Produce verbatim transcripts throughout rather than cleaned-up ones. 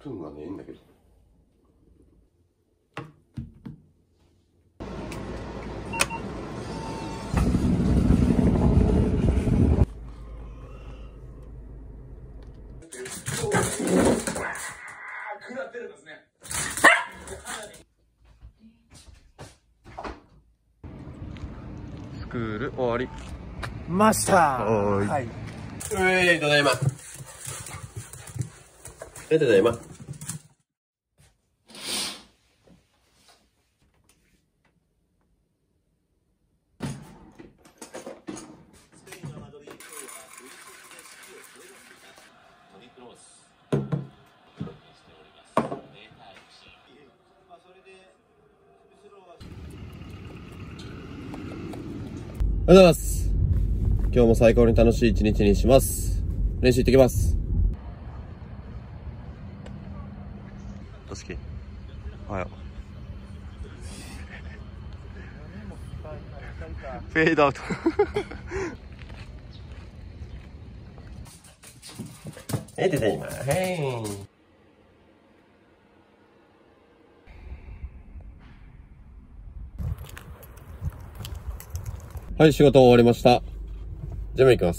プーンがねえんだけど。 食らってるんですね。 スクール終わりました。 はい。うえい、ただいま。え、ただいま。おはようございます。今日も最高に楽しい一日にします。練習行ってきます。としき、おはよう。フェードアウト。え、出て今。へい。はい、仕事終わりました。ジム行きます。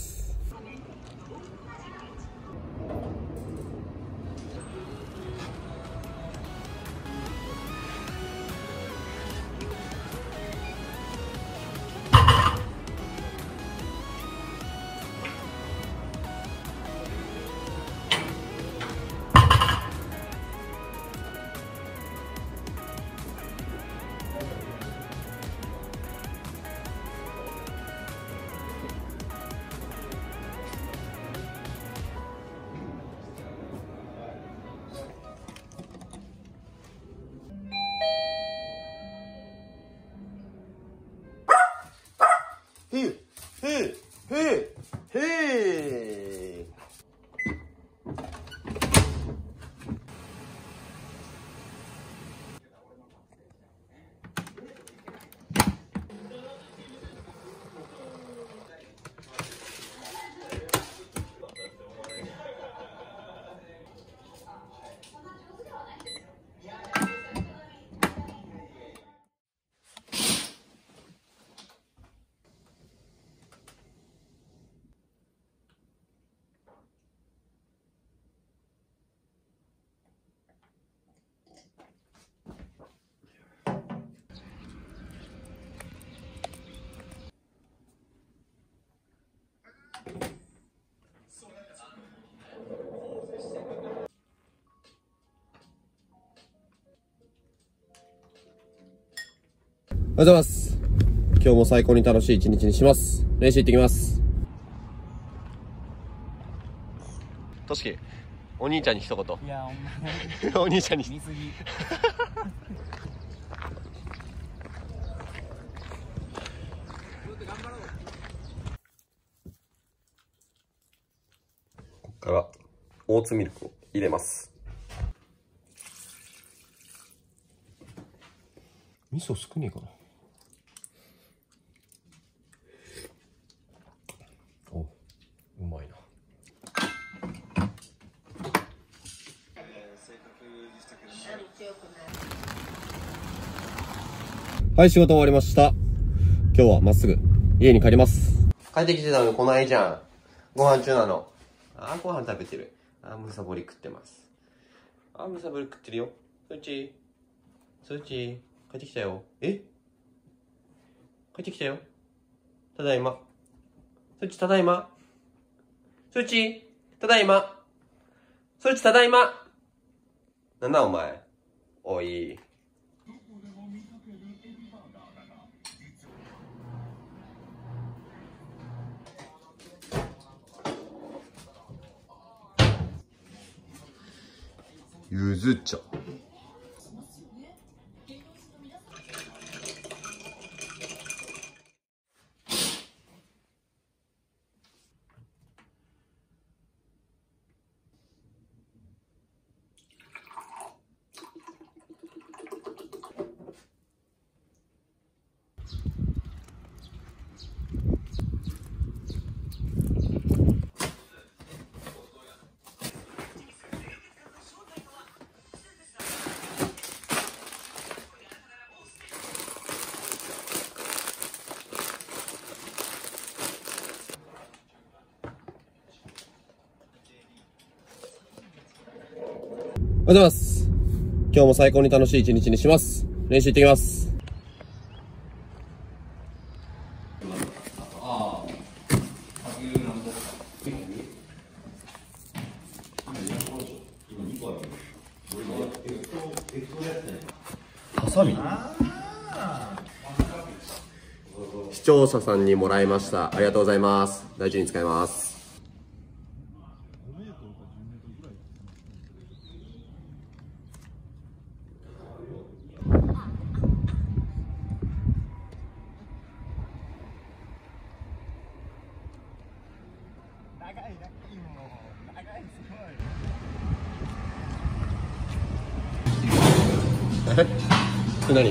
へい、へい、へい、へい。おはようございます。今日も最高に楽しい一日にします。練習行ってきます。としき、お兄ちゃんに一言。 いや、 お兄ちゃんに。 見すぎ。 ここからオーツミルクを入れます。味噌少ねえかな。お、うまいな。はい、仕事終わりました。今日はまっすぐ家に帰ります。帰ってきてたのに来ないじゃん。ご飯中なの。あー、ご飯食べてる。あー、むさぼり食ってます。あー、むさぼり食ってるよ。そっちそっち帰ってきたよ。え帰ってきたよ。ただいま。そっちただいま。そっちただいま。そっちただいま。なんだお前。おい。ゆず茶。 おはようございます。今日も最高に楽しい一日にします。練習行ってきます。ハサミ。視聴者さんにもらいました。ありがとうございます。大事に使います。長い長いもう長いすごい。え？これ何？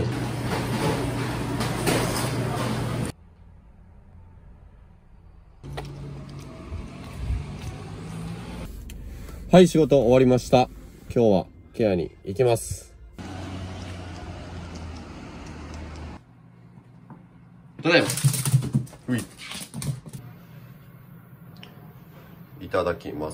はい、仕事終わりました。今日はケアに行きます。ただいま。うい。いただきます。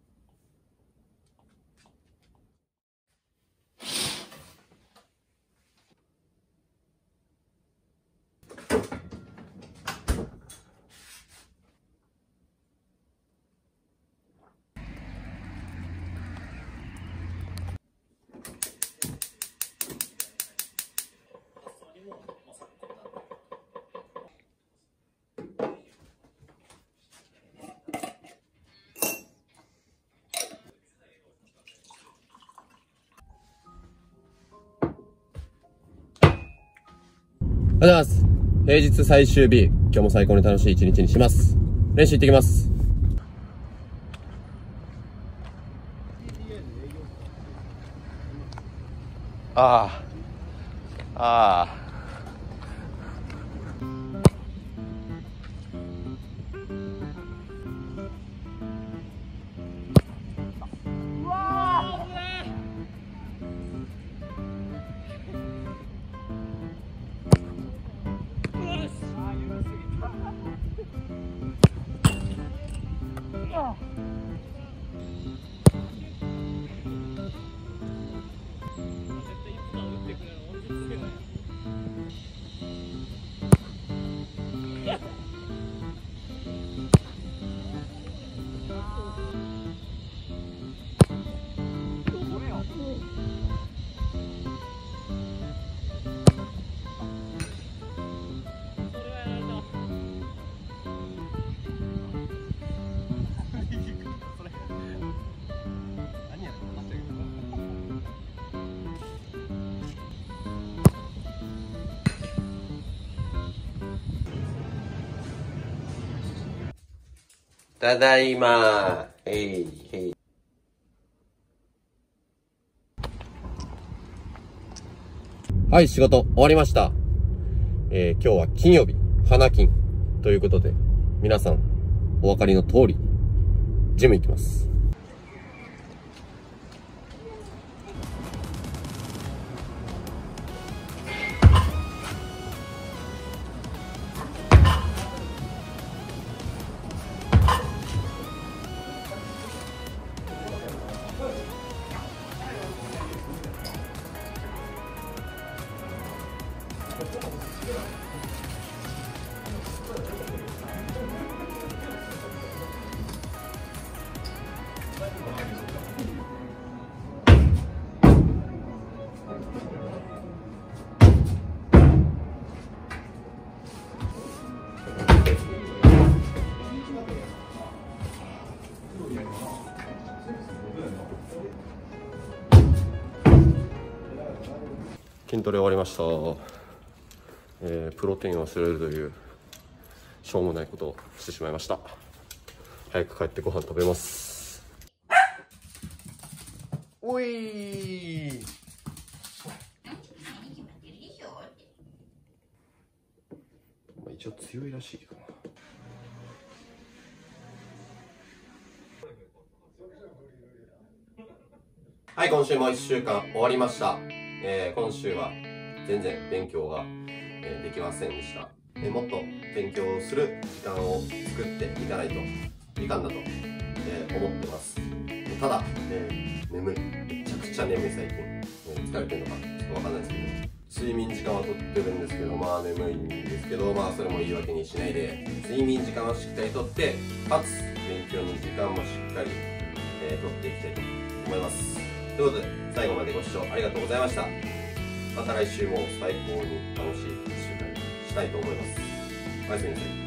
おはようございます。平日最終日、今日も最高に楽しい一日にします。練習行ってきます。ああ。ああ。ただいま。へいへい。はい、仕事終わりました。えー、今日は金曜日、花金ということで、皆さんお分かりの通り、ジム行きます。筋トレ終わりました。えー、プロテインを忘れるというしょうもないことをしてしまいました。早く帰ってご飯食べます。おいー、まあ、一応強いらしいかな。はい、今週もいっしゅうかん終わりました。えー、今週は全然勉強が、えー、できませんでした。えー、もっと勉強する時間を作っていかないといかんだと、えー、思ってます。ただ、えー、眠い。めちゃくちゃ眠い最近。疲れてるのかちょっとわかんないですけど、睡眠時間はとってるんですけど、まあ眠いんですけど、まあそれも言い訳にしないで、睡眠時間はしっかりとって、かつ勉強の時間もしっかり、えー、とっていきたいと思います。ということで、最後までご視聴ありがとうございました。また来週も最高に楽しいいっしゅうかんにしたいと思います。おやすみなさい。